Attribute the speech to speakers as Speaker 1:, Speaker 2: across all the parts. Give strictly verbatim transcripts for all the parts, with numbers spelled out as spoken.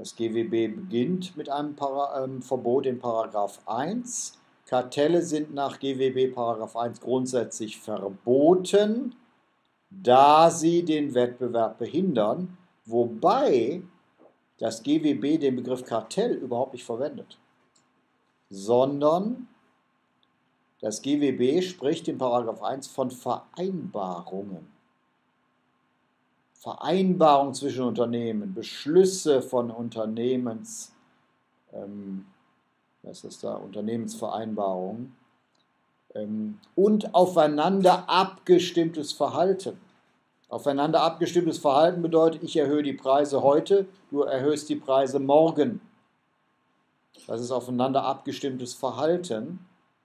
Speaker 1: Das G W B beginnt mit einem Para, ähm, Verbot in Paragraph eins. Kartelle sind nach G W B Paragraph eins grundsätzlich verboten, da sie den Wettbewerb behindern, wobei das G W B den Begriff Kartell überhaupt nicht verwendet, sondern das G W B spricht in Paragraph eins von Vereinbarungen. Vereinbarungen zwischen Unternehmen, Beschlüsse von Unternehmens, ähm, was ist da, Unternehmensvereinbarungen ähm, und aufeinander abgestimmtes Verhalten. Aufeinander abgestimmtes Verhalten bedeutet, ich erhöhe die Preise heute, du erhöhst die Preise morgen. Das ist aufeinander abgestimmtes Verhalten.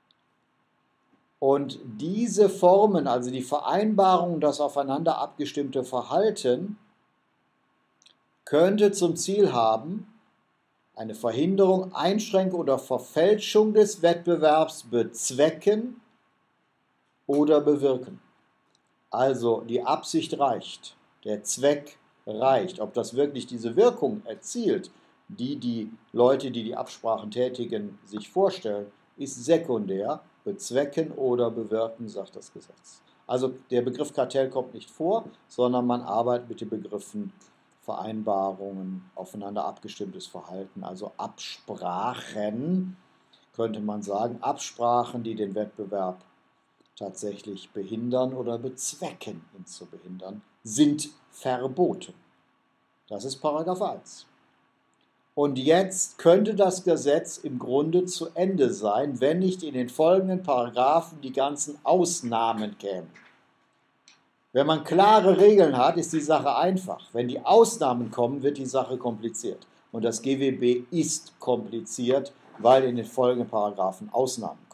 Speaker 1: Und diese Formen, also die Vereinbarung, das aufeinander abgestimmte Verhalten, könnte zum Ziel haben, eine Verhinderung, Einschränkung oder Verfälschung des Wettbewerbs bezwecken oder bewirken. Also die Absicht reicht, der Zweck reicht. Ob das wirklich diese Wirkung erzielt, die die Leute, die die Absprachen tätigen, sich vorstellen, ist sekundär. Bezwecken oder bewirken, sagt das Gesetz. Also der Begriff Kartell kommt nicht vor, sondern man arbeitet mit den Begriffen Vereinbarungen, aufeinander abgestimmtes Verhalten, also Absprachen, könnte man sagen, Absprachen, die den Wettbewerb tatsächlich behindern oder bezwecken, ihn zu behindern, sind verboten. Das ist Paragraph eins. Und jetzt könnte das Gesetz im Grunde zu Ende sein, wenn nicht in den folgenden Paragraphen die ganzen Ausnahmen kämen. Wenn man klare Regeln hat, ist die Sache einfach. Wenn die Ausnahmen kommen, wird die Sache kompliziert. Und das G W B ist kompliziert, weil in den folgenden Paragraphen Ausnahmen